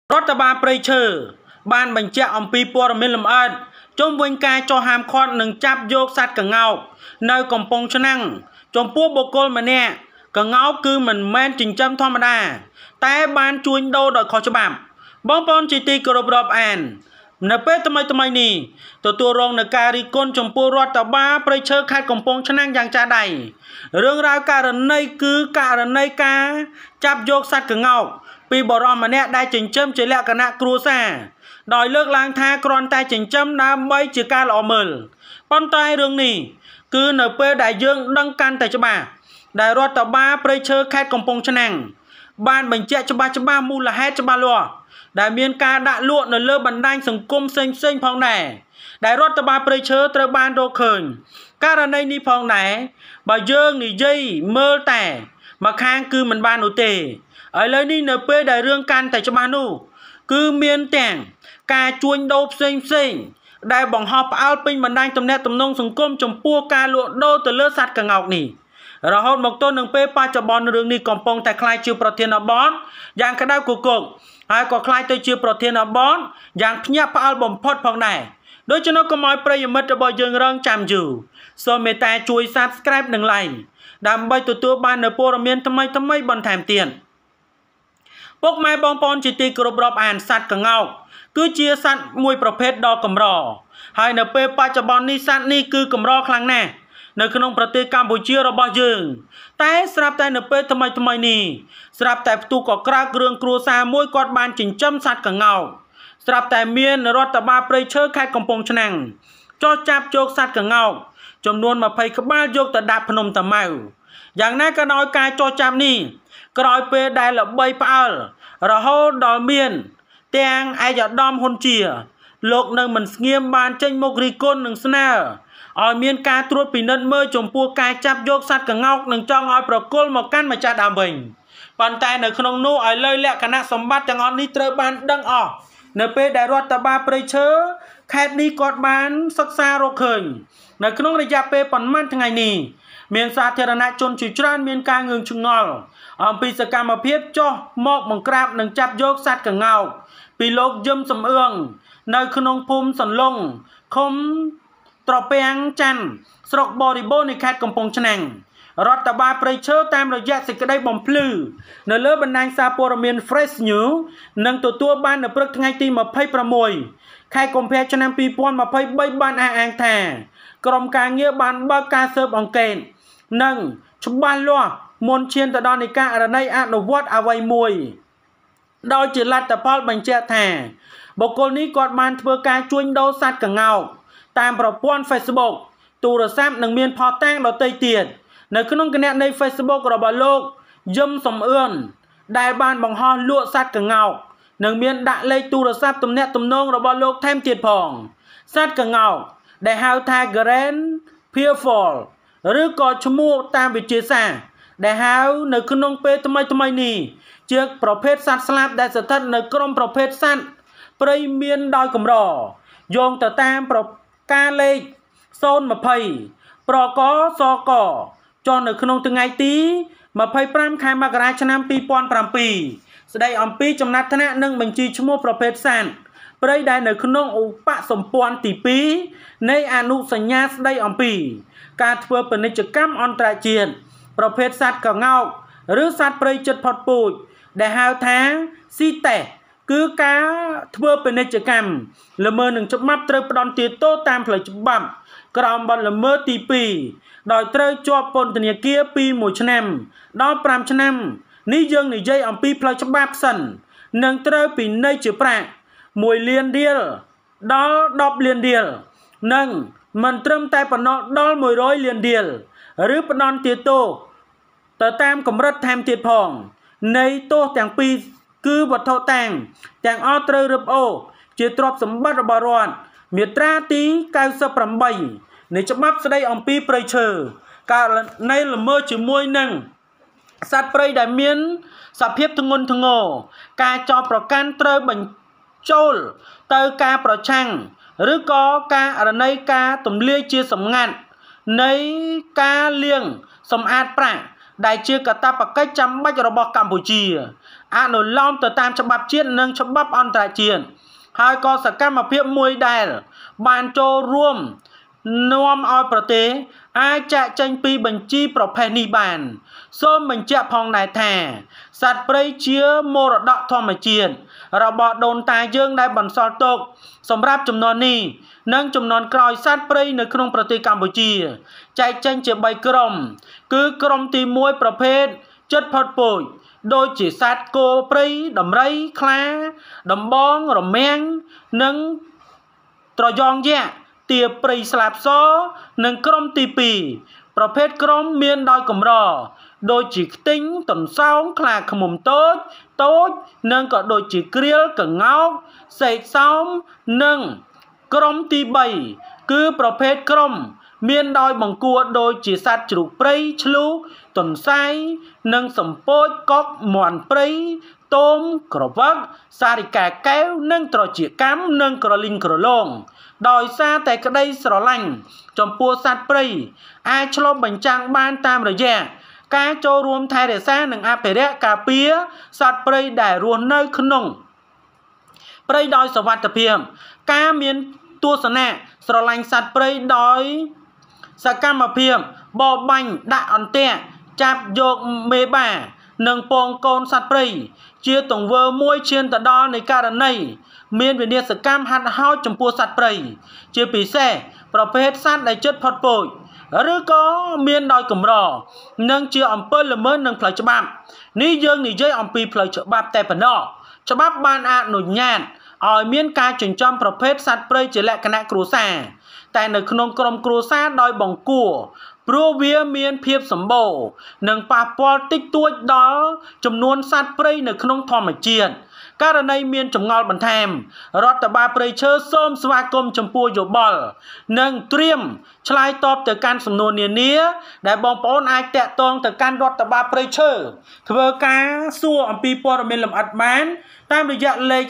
រដ្ឋបាលព្រៃឈើបានបញ្ជាក់អំពីព័ត៌មានលម្អិតជុំវិញការចោះហាមឃាត់និងចាប់យកសត្វក្ងោកនៅកំពង់ឆ្នាំងចំពោះបុគ្គលម្នាក់ក្ងោកគឺមិនមែនចិញ្ចឹមធម្មតាតែបានជួញដូរដោយខុសច្បាប់បងប្អូនជាទីគោរពរាប់អាននៅពេលថ្មីនេះទទួលរងនឹងការរិះគន់ចំពោះរដ្ឋបាលព្រៃឈើខេត្តកំពង់ឆ្នាំងយ៉ាងចាស់ដៃរឿងរ៉ាវករណីគឺករណីការចាប់យកសត្វក្ងោកពីបរិសម្នាក់ដែលចិញ្ចឹមជាលក្ខណៈគ្រួសារដោយលើកឡើងថាគ្រាន់តែចិញ្ចឹមដើម្បីជាការល្អមើលប៉ុន្តែរឿងនេះគឺនៅពេលដែលយើងដឹងកាន់តែច្បាស់ដែលរដ្ឋបាលព្រៃឈើខេត្តកំពង់ឆ្នាំងបានបញ្ជាក់ច្បាស់មូលហេតុច្បាស់លាស់ដែលមានការដាក់លក់នៅលើបណ្ដាញសង្គមផ្សេងផងដែរដែលរដ្ឋបាលព្រៃឈើត្រូវបានរកឃើញករណីនេះផងដែរបើយើងនិយាយមើលតែមកខាងគឺមិនបាននោះទេឥឡូវនេះនៅពេលដែលរឿងកាន់តែច្បាស់នោះគឺមានទាំងការជួញដូរផ្សេងដែលបង្ហោះផ្អើលពេញបណ្ដាញទំនាក់ទំនងសង្គមចំពោះការលក់ដូរទៅលើសត្វក្ងោកនេះរហូតមកទល់នឹងពេលបច្ចុប្បន្នរឿងនេះកំពុងតែคล้ายជាប្រធានបទយ៉ាងក្តៅគគុកហើយក៏คล้ายទៅជាប្រធានបទយ៉ាងភ្ញាក់ផ្អើលបំផុតផងដែរដូច្នោះកុំឲ្យប្រិយមិត្តរបស់យើងរងចាំយូរសូមមេត្តាជួយ Subscribe និង Like ដើម្បីទទួលបាននូវព័ត៌មានថ្មីបន្ថែមទៀតពុកម៉ែបងប្អូនជាទីគោរពរាប់អានសត្វក្ងោកគឺជាសត្វមួយប្រភេទដ៏កម្រហើយនៅពេលបច្ចុប្បន្ននេះសត្វនេះគឺកម្រខ្លាំងណាស់នៅក្នុងប្រទេសកម្ពុជារបស់យើងតែស្រាប់តែនៅពេលថ្មីនេះស្រាប់តែផ្ទុះក៏ក្រើករឿងគ្រួសារមួយគាត់បានចិញ្ចឹមសត្វក្ងោកស្រាប់តែមានរដ្ឋបាលព្រៃឈើខេត្តកំពង់ឆ្នាំងចោះចាប់យកសត្វក្ងោកចំនួន20ក្បាលយកទៅដាក់ភ្នំតាម៉ៅយ៉ាងណាក៏ដោយការចោះចាប់នេះក្រោយពេលដែលល្បីផ្អើលរហូតដល់មានទាំងឯកឧត្តមហ៊ុនជាលោកនៅមិនស្ងៀមបានចេញមករិះគន់និងស្នើឲ្យមានការត្រួតពិនិត្យមើលចំពោះការចាប់យកសត្វក្ងោកនិងចង់ឲ្យប្រគល់មកកាន់ម្ចាស់ដើមវិញប៉ុន្តែនៅក្នុងនោះឲ្យលើលក្ខណៈសម្បត្តិទាំងអស់នេះត្រូវបានដឹងអស់នៅពេលដែលរដ្ឋបាលព្រៃឈើខេត្តនេះគាត់បានសិក្សារកឃើញនៅក្នុងរយៈពេលប៉ុន្មានថ្ងៃនេះមានសាធារណជនជាច្រើនមានការងឿងឆ្ងល់អំពីសកម្មភាពចោះមកបង្ក្រាបនិងចាប់យកសត្វក្ងោកពីលោកយឹមសំអឿងនៅក្នុងភូមិសន្លង់ឃុំត្រពាំងច័ន្ទស្រុកបរិបូរណ៍នៃខេត្តកំពង់ឆ្នាំងរដ្ឋបាលព្រៃឈើតាមរយៈសេចក្តីបំភ្លឺនៅលើបណ្ដាញសារព័ត៌មាន Fresh News នឹងទទួលបាននៅព្រឹកថ្ងៃទី26ខែកុម្ភៈឆ្នាំ2023បានអះអាងថាក្រុមការងារបានបើកការស៊ើបអង្កេតនិងច្បាស់លាស់មុនឈានទៅដល់នៃការរណីអនុវត្តអ្វីមួយដោយជាលទ្ធផលបញ្ជាក់ថាបុគ្គលនេះគាត់បានធ្វើការជួញដូរសត្វក្ងោកតាមប្រព័ន្ធ Facebook ទូរស័ព្ទនិងមានផតាំងដទៃទៀតនៅក្នុងគណនី Facebook របស់លោកយឹមសំអឿនដែលបានបង្ហោះលក់សត្វក្ងោកនិងមានដាក់លេខទូរស័ព្ទទំនាក់ទំនងរបស់លោកថែមទៀតផងសត្វក្ងោកដែលហៅថា Grand Pearful ឬក៏ឈ្មោះតាមវិទ្យាសាស្ត្រដែលហៅនៅក្នុងពេលថ្មីនេះជាប្រភេទសត្វស្លាបដែលស្ថិតនៅក្រុមប្រភេទសត្វព្រៃមានដោយកម្រយោងទៅតាមប្រការលេខ020ប្រកសកចុះនៅក្នុងថ្ងៃទី25ខែមករាឆ្នាំ2007ស្ដីអំពីចំណាត់ថ្នាក់និងបញ្ជីឈ្មោះប្រភេទសត្វព្រៃដែលនៅក្នុងឧបសម្ព័ន្ធទី2នៃអនុសញ្ញាស្ដីអំពីការធ្វើពាណិជ្ជកម្មអន្តរជាតិប្រភេទសត្វក្ងោកឬសត្វព្រៃជិតផុតពូជដែលហៅថាស៊ីតេសគឺការធ្វើពាណិជ្ជកម្មល្មើសនឹងច្បាប់ត្រូវផ្ដន្ទាទោសតាមផ្លូវច្បាប់ក្រោមបទល្មើសទី2ដោយត្រូវជាប់ពន្ធនាគារពី1ឆ្នាំដល់5ឆ្នាំនេះយើងនិយាយអំពីផ្លូវច្បាប់សិននឹងត្រូវពិន័យជាប្រាក់1លានរៀលដល់10លានរៀលនិងមិនត្រឹមតែប៉ុណ្ណោះដល់100លានរៀលឬផ្ដន្ទាទោសទៅតាមកម្រិតថែមទៀតផងនៃទោសទាំងពីរគឺវត្ថុតាំងទាំងអស់ត្រូវរឹបអូសជាទ្រព្យសម្បត្តិរបស់រដ្ឋមាត្រាទី98នៃច្បាប់ស្តីអំពីព្រៃឈើករណីល្មើសជាមួយនឹងសត្វព្រៃដែលមានសភាពធ្ងន់ធ្ងរការចោទប្រកាន់ត្រូវបញ្ចូលទៅការប្រឆាំងឬក៏ការរណីការទម្លាយជាសម្ងាត់នៃការលាងសម្អាតប្រាក់ដែលជាកាតព្វកិច្ចចាំបាច់របស់កម្ពុជាអនុលោមទៅតាមច្បាប់ជាតិនិងច្បាប់អន្តរជាតិហើយក៏សកម្មភាពមួយដែលបានចូលរួមនាំឲ្យប្រទេសអាចចាក់ចេញពីបញ្ជីប្រភេទនេះបានសូមបញ្ជាក់ផងដែរថាសត្វព្រៃជាមរតកធម្មជាតិរបស់ដូនតាយើងដែលបន្សល់ទុកសម្រាប់ចំនួននេះនិងចំនួនក្រោយសត្វព្រៃនៅក្នុងប្រទេសកម្ពុជាចែកចេញជា3ក្រុមគឺក្រុមទី1ប្រភេទជិតផុតពូជដូចជាសត្វគោព្រៃដំរីខ្លាដំបងរមាំងនិងត្រយងយក្សទាព្រៃស្លាបសនិងក្រុមទី2ប្រភេទក្រុមមានដោយកម្រដូចជាខ្ទិញទន្សោងខ្លាឃ្មុំតូចនិងក៏ដូចជាក្រៀលក្ងោកសេកសោមនិងក្រុមទី3គឺប្រភេទក្រុមមានដោយបង្គួរដូចជាសត្វជ្រូកព្រៃឆ្លូកទន្សាយនិងសំពោចកុកមាន់ព្រៃទោមក្រវឹកសារិកាកែវនិងត្រចៀកកាំនិងក្រលីងក្រឡងដោយសារតែក្តីស្រឡាញ់ចំពោះសត្វព្រៃអាចឆ្លុះបញ្ចាំងបានតាមរយៈការចូលរួមថែរក្សានិងអភិរក្សការពារសត្វព្រៃដែលរស់នៅក្នុងព្រៃដោយសុវត្ថិភាពការមានទស្សនៈស្រឡាញ់សត្វព្រៃដោយសកម្មភាពបរបាញ់ដាក់អន្ទាក់ចាប់យកមេបានិងពងកូនសត្វព្រៃជាទង្វើមួយឈានទៅដល់នៃករណីមានវិនាសកម្មហាត់ហោចចំពោះសត្វព្រៃជាពិសេសប្រភេទសត្វដែលជិតផុតពូជឬក៏មានដោយកម្រនិងជាអំពើល្មើសនឹងផ្លូវច្បាប់នេះយើងនិយាយអំពីផ្លូវច្បាប់តែប៉ុណ្ណោះច្បាប់បានអនុញ្ញាតឲ្យមានការចិញ្ចឹមប្រភេទសត្វព្រៃជាលក្ខណៈគ្រួសារតែនៅក្នុងក្រុមគ្រួសារដោយបង្គួរព្រោះវាមានភាពសម្បូរនិងប៉ះពាល់តិចតួចដល់ចំនួនសត្វព្រៃនៅក្នុងធម្មជាតិករណីមានចម្ងល់បន្ថែមរដ្ឋបាលព្រៃឈើសូមស្វាគមន៍ចំពោះយោបល់និងត្រៀមឆ្លើយតបទៅកាន់សំណួរនានាដែលបងប្អូនអាចតាក់ទងទៅកាន់រដ្ឋបាលព្រៃឈើធ្វើការសួរអំពីព័ត៌មានលម្អិតបានតាមរយៈលេខ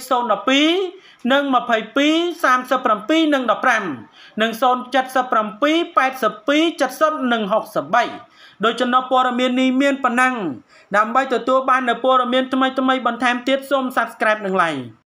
012និង22 37និង15និង077 82 70និង63ដោយចំណុចព័ត៌មាននេះមានប៉ុណ្ណឹងដើម្បីទទួលបាននូវព័ត៌មានថ្មីៗបន្ថែមទៀតសូម Subscribe និង Like